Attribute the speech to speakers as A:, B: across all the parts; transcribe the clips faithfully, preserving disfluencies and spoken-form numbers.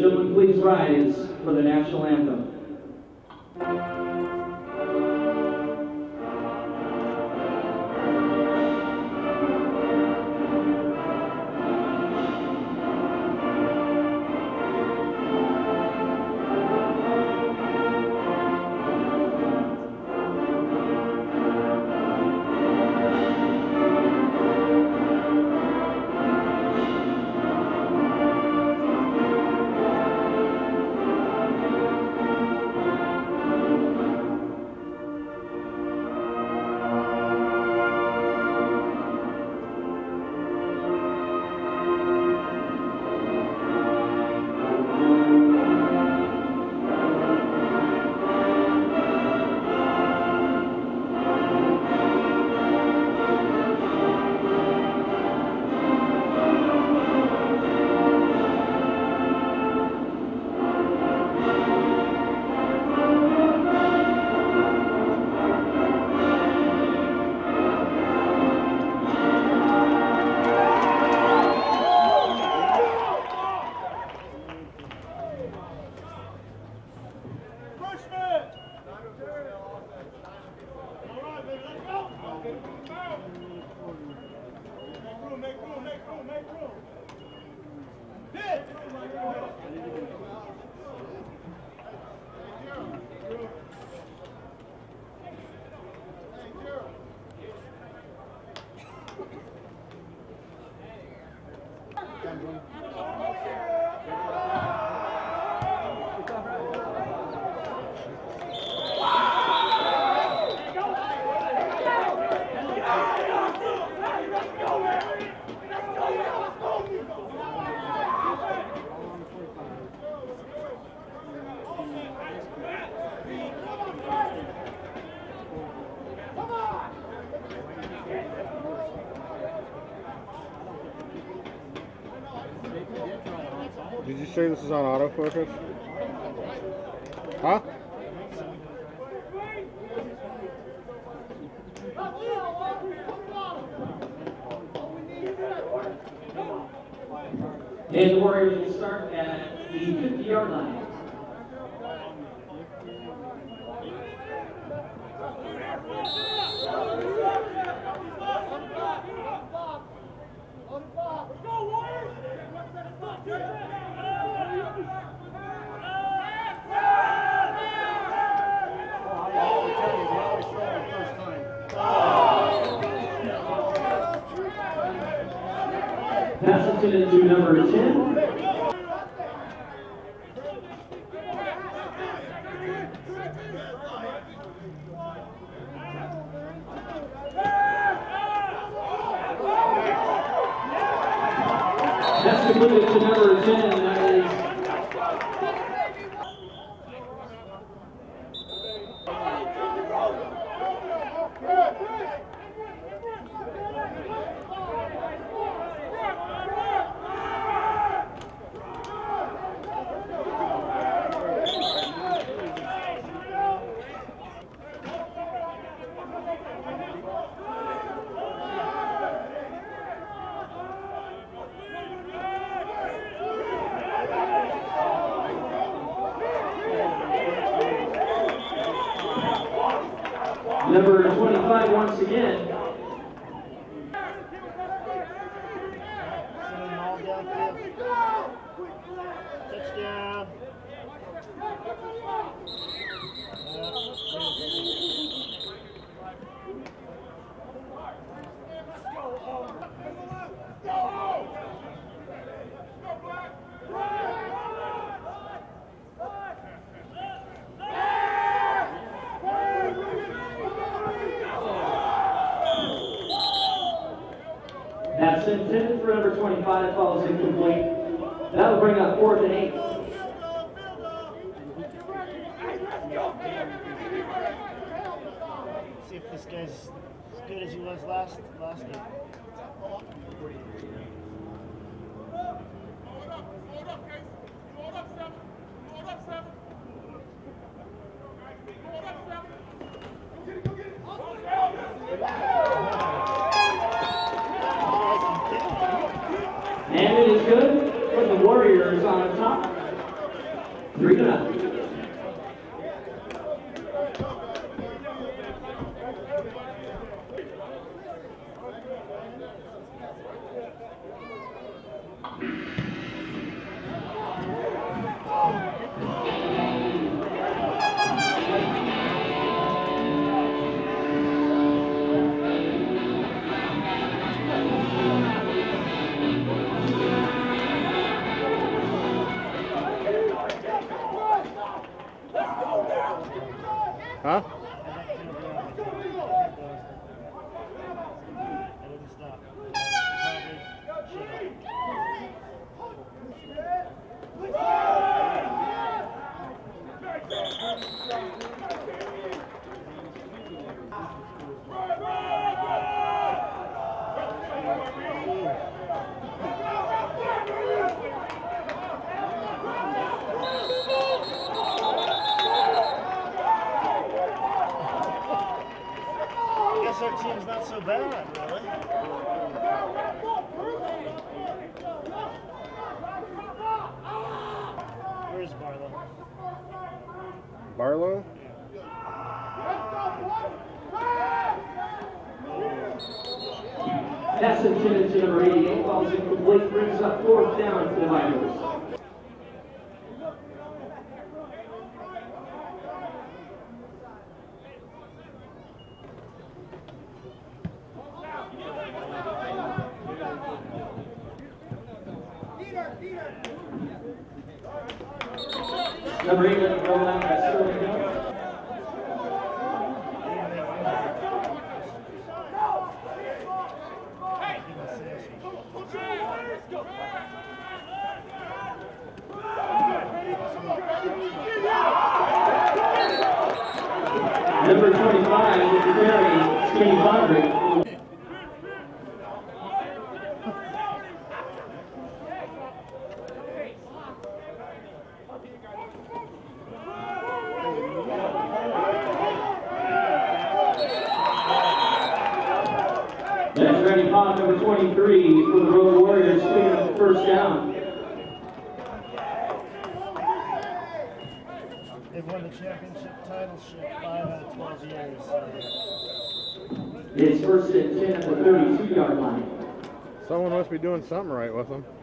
A: gentlemen, please rise for the national anthem.
B: Did you say this is on autofocus? Huh?
A: And the Warriors will start at the fifty yard line. Pass it to number ten. That's completed to number ten. That is number twenty-five once again.
C: Touchdown.
A: That's intended for number twenty-five, follows incomplete. That'll bring up fourth and eight.
C: See if this guy's as good as he was last last game.
A: And it is good for the Warriors on top. Three to nothing.
B: Huh?
C: Our team's not so bad, really. Where's Barlow?
B: Barlow?
A: Pass intended to number eighty-eight, falls incomplete, brings up fourth down for the Vikings. Number eight, let it roll out by Sterling Hill. Number twenty-five, with the carry, Skinny Bondrick. That's Randy Pond, number twenty-three, for the Road Warriors, picking up the first down.
C: They've won the championship title five out of twelve years.
A: It's first and ten at the thirty-two yard line.
B: Someone must be doing something right with them.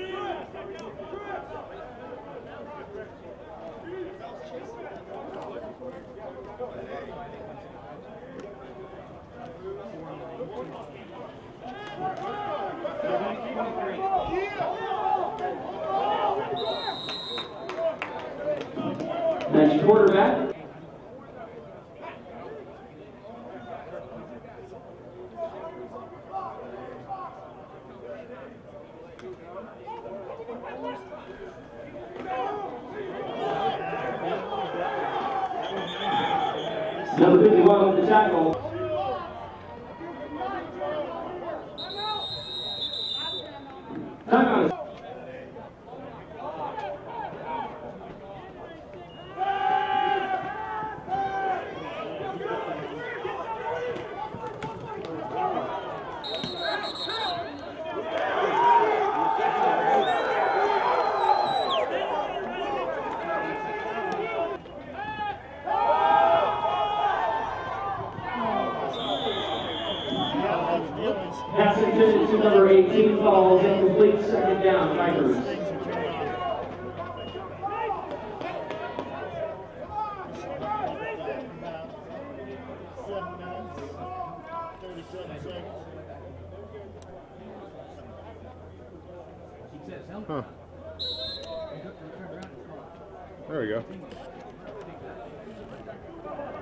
A: That's your quarterback. Number fifty-one with the tackle. Timeout. Pass intended to number eighteen, falls incomplete, second down, Tigers.
B: Huh. There we go.